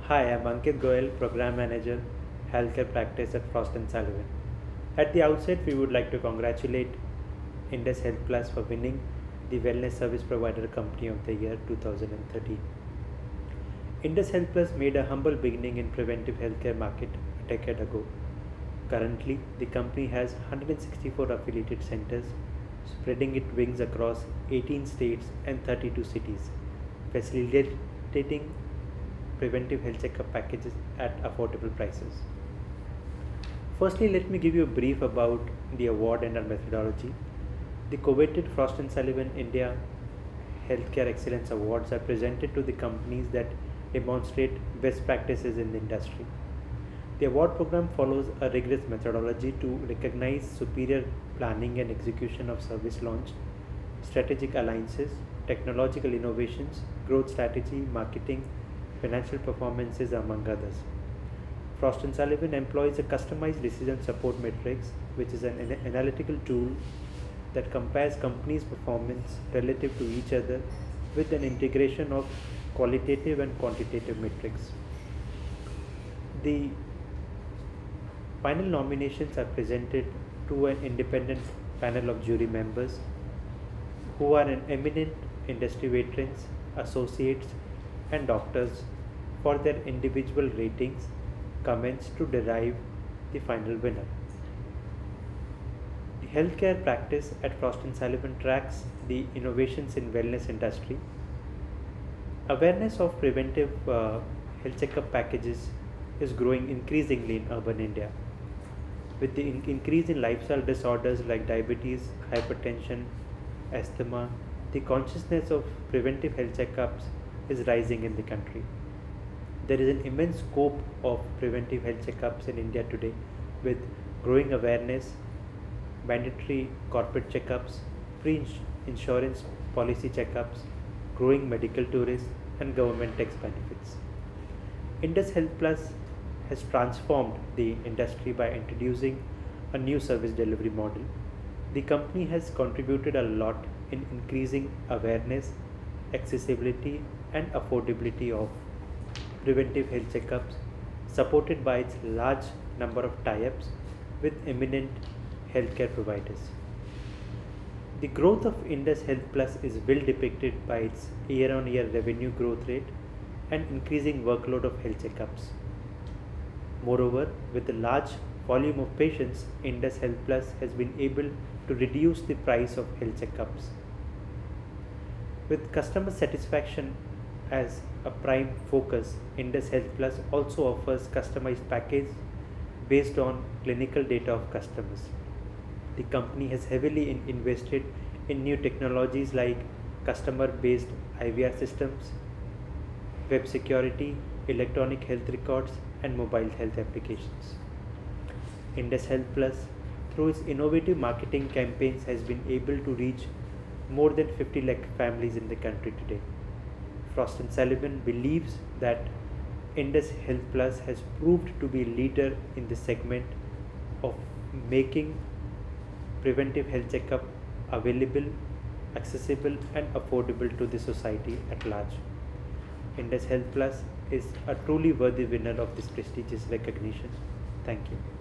Hi, I'm Ankit Goel, Program Manager, Healthcare Practice at Frost & Sullivan. At the outset, we would like to congratulate Indus Health Plus for winning the Wellness Service Provider Company of the Year 2013. Indus Health Plus made a humble beginning in preventive healthcare market a decade ago. Currently, the company has 164 affiliated centers, spreading its wings across 18 states and 32 cities, facilitating preventive health checkup packages at affordable prices. Firstly, let me give you a brief about the award and our methodology. The coveted Frost & Sullivan India Healthcare Excellence Awards are presented to the companies that demonstrate best practices in the industry. The award program follows a rigorous methodology to recognize superior planning and execution of service launch, strategic alliances, technological innovations, growth strategy, marketing, financial performances, among others. Frost & Sullivan employs a customized decision support matrix, which is an analytical tool that compares companies' performance relative to each other with an integration of qualitative and quantitative metrics. The final nominations are presented to an independent panel of jury members who are an eminent industry veterans, associates, and doctors for their individual ratings comments to derive the final winner. The healthcare practice at Frost & Sullivan tracks the innovations in wellness industry. Awareness of preventive health checkup packages is growing increasingly in urban India. With the increase in lifestyle disorders like diabetes, hypertension, asthma, the consciousness of preventive health checkups is rising in the country. There is an immense scope of preventive health checkups in India today with growing awareness, mandatory corporate checkups, pre-insurance policy checkups, growing medical tourism, and government tax benefits. Indus Health Plus has transformed the industry by introducing a new service delivery model. The company has contributed a lot in increasing awareness, accessibility, and affordability of preventive health checkups, supported by its large number of tie-ups with eminent healthcare providers. The growth of Indus Health Plus is well depicted by its year-on-year revenue growth rate and increasing workload of health checkups. Moreover, with the large volume of patients, Indus Health Plus has been able to reduce the price of health checkups. With customer satisfaction as a prime focus, Indus Health Plus also offers customized package based on clinical data of customers. The company has heavily invested in new technologies like customer-based IVR systems, web security, electronic health records, and mobile health applications. Indus Health Plus, through its innovative marketing campaigns, has been able to reach more than 50 lakh families in the country today. Frost & Sullivan believes that Indus Health Plus has proved to be a leader in the segment of making preventive health checkup available, accessible, and affordable to the society at large. Indus Health Plus is a truly worthy winner of this prestigious recognition. Thank you.